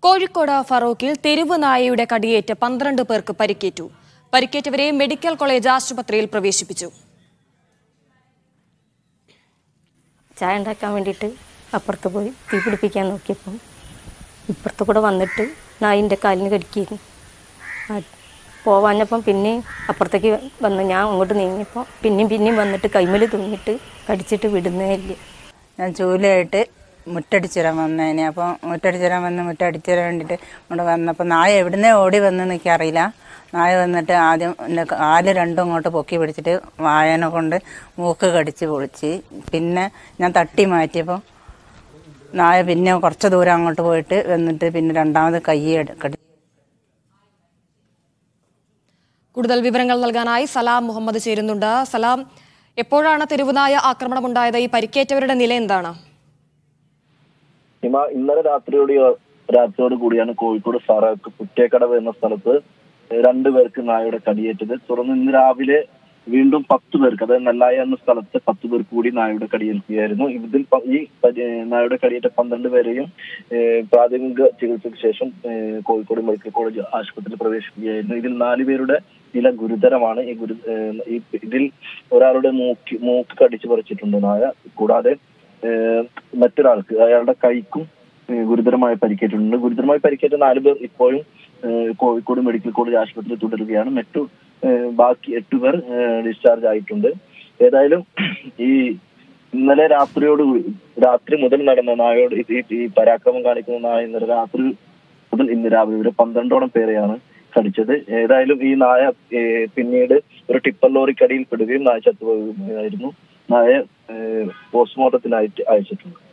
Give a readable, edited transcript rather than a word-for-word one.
കോഴിക്കോട് ഫറോക്കിൽ തെരുവ് നായയുടെ കടിയേറ്റ് 12 പേർക്ക് പരിക്കേറ്റു. പരിക്കേറ്റവരെ മെഡിക്കൽ കോളേജ് ആശുപത്രിയിൽ പ്രവേശിപ്പിച്ചു. ചായ ഉണ്ടാക്കാൻ വേണ്ടിയിട്ട് അപ്പുറത്ത് പോയി തീ പിടിപ്പിക്കാൻ നോക്കിയപ്പം ഇപ്പുറത്ത് കൂടെ വന്നിട്ട് നായിൻ്റെ കാലിന് കടിക്കുന്നു. പോവാഞ്ഞപ്പം പിന്നെ അപ്പുറത്തേക്ക് വന്ന് ഞാൻ അങ്ങോട്ട് നീങ്ങിയപ്പോൾ പിന്നെയും വന്നിട്ട് കൈമൽ തൂങ്ങിയിട്ട് കടിച്ചിട്ട് വിടുന്നേ ഇല്ല. ഞാൻ ജോലിയായിട്ട് മുറ്റടിച്ചിരാൻ വന്നേനെ. അപ്പോൾ മുറ്റടിച്ചിരാൻ മുറ്റടിച്ചിരാൻ വേണ്ടിയിട്ട് ഇവിടെ വന്നപ്പോൾ നായ എവിടുന്നേ ഓടി വന്നെന്ന് എനിക്കറിയില്ല. നായ വന്നിട്ട് ആദ്യം എൻ്റെ കാല് രണ്ടും അങ്ങോട്ട് പൊക്കി പിടിച്ചിട്ട് വായന കൊണ്ട് മൂക്ക് കടിച്ച് പൊളിച്ച്. പിന്നെ ഞാൻ തട്ടി മാറ്റിയപ്പോൾ നായ പിന്നെ കുറച്ച് ദൂരം അങ്ങോട്ട് പോയിട്ട് വന്നിട്ട് പിന്നെ രണ്ടാമത് കൈ കടി. കൂടുതൽ വിവരങ്ങൾ നൽകാനായി സലാം മുഹമ്മദ് ചേരുന്നുണ്ട്. സലാം, എപ്പോഴാണ് തെരുവുനായ ആക്രമണം ഉണ്ടായത്? ഈ പരിക്കേറ്റവരുടെ നില എന്താണ്? ഇന്നലെ രാത്രിയോട് കൂടിയാണ് കോഴിക്കോട് ഫറോക്ക് കുറ്റേക്കടവ് എന്ന സ്ഥലത്ത് 2 പേർക്ക് നായയുടെ കടിയേറ്റത്. തുടർന്ന് ഇന്ന് രാവിലെ വീണ്ടും 10 പേർക്ക്, അതായത് നെല്ലായ എന്ന സ്ഥലത്ത് 10 പേർക്ക് കൂടി നായയുടെ കടിയേൽക്കുകയായിരുന്നു. ഇതിൽ ഈ നായയുടെ കടിയേറ്റ 12 പേരെയും പ്രാഥമിക ചികിത്സയ്ക്ക് ശേഷം കോഴിക്കോട് മെഡിക്കൽ കോളേജ് ആശുപത്രിയിൽ പ്രവേശിക്കുകയായിരുന്നു. ഇതിൽ 4 പേരുടെ നില ഗുരുതരമാണ്. ഇതിൽ ഒരാളുടെ മൂക്ക് കടിച്ചു പറിച്ചിട്ടുണ്ട് നായ. കൂടാതെ മറ്റൊരാൾക്ക്, അയാളുടെ കൈക്കും ഗുരുതരമായ പരിക്കേറ്റിട്ടുണ്ട്. ഗുരുതരമായി പരിക്കേറ്റ 4 പേർ ഇപ്പോഴും കോഴിക്കോട് മെഡിക്കൽ കോളേജ് ആശുപത്രിയിൽ തുടരുകയാണ്. ബാക്കി 8 പേർ ഡിസ്ചാർജ് ആയിട്ടുണ്ട്. ഏതായാലും ഈ ഇന്നലെ രാത്രി മുതൽ നടന്ന നായയോട് ഈ പരാക്രമം കാണിക്കുന്ന നായ ഇന്നലെ രാത്രി മുതൽ ഇന്ന് രാവിലെ വരെ 12ഓളം പേരെയാണ് കടിച്ചത്. ഏതായാലും ഈ നായ പിന്നീട് ഒരു ടിപ്പർ ലോറിക്കടിയിൽ പെടുകയും നായ ചത്തുപോകുകയായിരുന്നു. നായ പോസ്റ്റ്മോർട്ടത്തിനായിട്ട് അയച്ചിട്ടുണ്ട്.